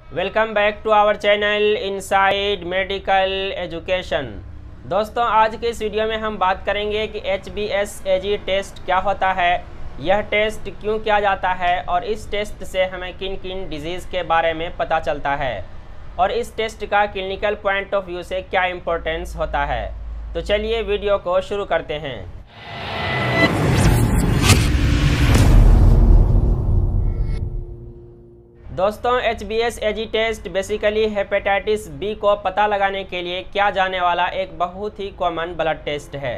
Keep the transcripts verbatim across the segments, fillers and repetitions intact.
Welcome back to our channel inside medical education. दोस्तों, आज के इस वीडियो में हम बात करेंगे कि H B S A G test क्या होता है, यह टेस्ट क्यों किया जाता है और इस टेस्ट से हमें किन किन डिजीज़ के बारे में पता चलता है और इस टेस्ट का क्लिनिकल पॉइंट ऑफ व्यू से क्या इम्पोर्टेंस होता है। तो चलिए वीडियो को शुरू करते हैं। दोस्तों, H B S A G test basically hepatitis B को पता लगाने के लिए किया जाने वाला एक बहुत ही कॉमन ब्लड टेस्ट है।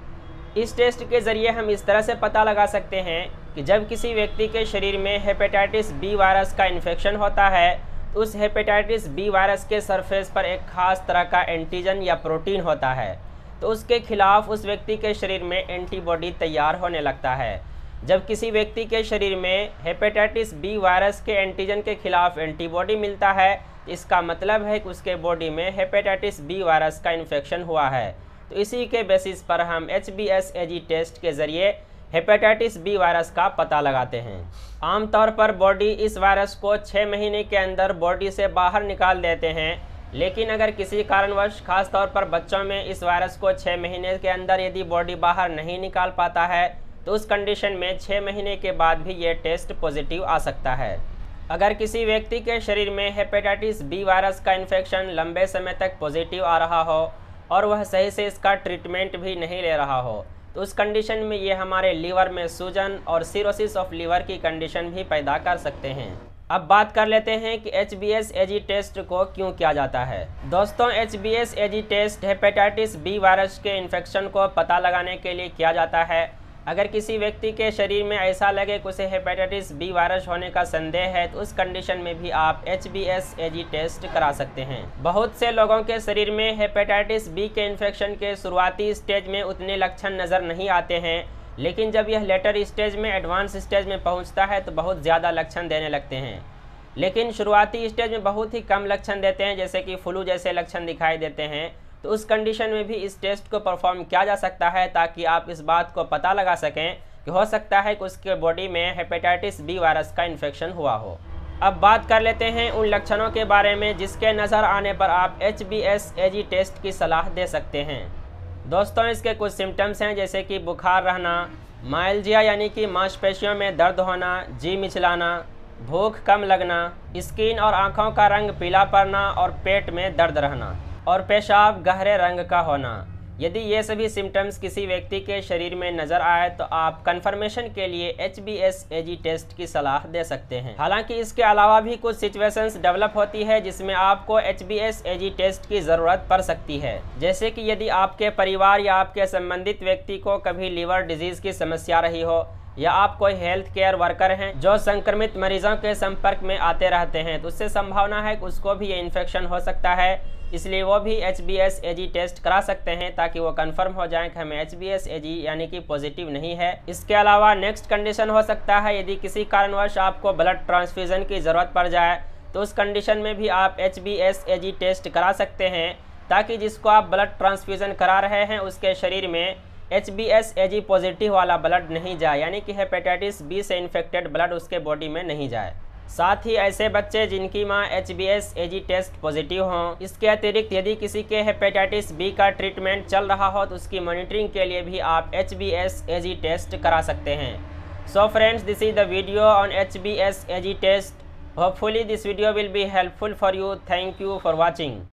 इस टेस्ट के ज़रिए हम इस तरह से पता लगा सकते हैं कि जब किसी व्यक्ति के शरीर में हेपेटाइटिस बी वायरस का इन्फेक्शन होता है तो उस हेपेटाइटिस बी वायरस के सरफेस पर एक ख़ास तरह का एंटीजन या प्रोटीन होता है, तो उसके खिलाफ उस व्यक्ति के शरीर में एंटीबॉडी तैयार होने लगता है। जब किसी व्यक्ति के शरीर में हेपेटाइटिस बी वायरस के एंटीजन के खिलाफ एंटीबॉडी मिलता है, इसका मतलब है कि उसके बॉडी में हेपेटाइटिस बी वायरस का इन्फेक्शन हुआ है। तो इसी के बेसिस पर हम H B S A G test के ज़रिए हेपेटाइटिस बी वायरस का पता लगाते हैं। आमतौर पर बॉडी इस वायरस को छः महीने के अंदर बॉडी से बाहर निकाल देते हैं, लेकिन अगर किसी कारणवश खास तौर पर बच्चों में इस वायरस को छः महीने के अंदर यदि बॉडी बाहर नहीं निकाल पाता है तो उस कंडीशन में छः महीने के बाद भी ये टेस्ट पॉजिटिव आ सकता है। अगर किसी व्यक्ति के शरीर में हेपेटाइटिस बी वायरस का इन्फेक्शन लंबे समय तक पॉजिटिव आ रहा हो और वह सही से इसका ट्रीटमेंट भी नहीं ले रहा हो तो उस कंडीशन में ये हमारे लीवर में सूजन और सिरोसिस ऑफ लीवर की कंडीशन भी पैदा कर सकते हैं। अब बात कर लेते हैं कि H B S A G test को क्यों किया जाता है। दोस्तों, H B S A G test hepatitis B virus के इन्फेक्शन को पता लगाने के लिए किया जाता है। अगर किसी व्यक्ति के शरीर में ऐसा लगे कि उसे हेपेटाइटिस बी वायरस होने का संदेह है तो उस कंडीशन में भी आप H B S A G test करा सकते हैं। बहुत से लोगों के शरीर में हेपेटाइटिस बी के इन्फेक्शन के शुरुआती स्टेज में उतने लक्षण नज़र नहीं आते हैं, लेकिन जब यह लेटर स्टेज में एडवांस स्टेज में पहुंचता है तो बहुत ज़्यादा लक्षण देने लगते हैं। लेकिन शुरुआती स्टेज में बहुत ही कम लक्षण देते हैं, जैसे कि फ्लू जैसे लक्षण दिखाई देते हैं। तो उस कंडीशन में भी इस टेस्ट को परफॉर्म किया जा सकता है ताकि आप इस बात को पता लगा सकें कि हो सकता है कि उसके बॉडी में हेपेटाइटिस बी वायरस का इन्फेक्शन हुआ हो। अब बात कर लेते हैं उन लक्षणों के बारे में जिसके नज़र आने पर आप H B S A G test की सलाह दे सकते हैं। दोस्तों, इसके कुछ सिम्टम्स हैं, जैसे कि बुखार रहना, माइल्जिया यानी कि मांसपेशियों में दर्द होना, जी मिचलाना, भूख कम लगना, स्किन और आँखों का रंग पीला पड़ना और पेट में दर्द रहना और पेशाब गहरे रंग का होना। यदि ये सभी सिम्टम्स किसी व्यक्ति के शरीर में नज़र आए तो आप कंफर्मेशन के लिए H B S A G test की सलाह दे सकते हैं। हालांकि इसके अलावा भी कुछ सिचुएशंस डेवलप होती है जिसमें आपको H B S A G test की ज़रूरत पड़ सकती है, जैसे कि यदि आपके परिवार या आपके संबंधित व्यक्ति को कभी लीवर डिजीज़ की समस्या रही हो या आप कोई हेल्थ केयर वर्कर हैं जो संक्रमित मरीजों के संपर्क में आते रहते हैं तो उससे संभावना है कि उसको भी ये इन्फेक्शन हो सकता है, इसलिए वो भी H B S A G test करा सकते हैं ताकि वो कंफर्म हो जाए कि हमें H B S A G यानी कि पॉजिटिव नहीं है। इसके अलावा नेक्स्ट कंडीशन हो सकता है यदि किसी कारणवश आपको ब्लड ट्रांसफ्यूज़न की ज़रूरत पड़ जाए तो उस कंडीशन में भी आप H B S A G test करा सकते हैं ताकि जिसको आप ब्लड ट्रांसफ्यूज़न करा रहे हैं उसके शरीर में H B S A G positive वाला ब्लड नहीं जाए, यानी कि हेपेटाइटिस बी से इन्फेक्टेड ब्लड उसके बॉडी में नहीं जाए। साथ ही ऐसे बच्चे जिनकी मां H B S A G test positive हों। इसके अतिरिक्त यदि किसी के हेपेटाइटिस बी का ट्रीटमेंट चल रहा हो तो उसकी मॉनिटरिंग के लिए भी आप H B S A G test करा सकते हैं। So friends, this is the video on H B S A G test. Hopefully this video will be helpful for you. Thank you for watching.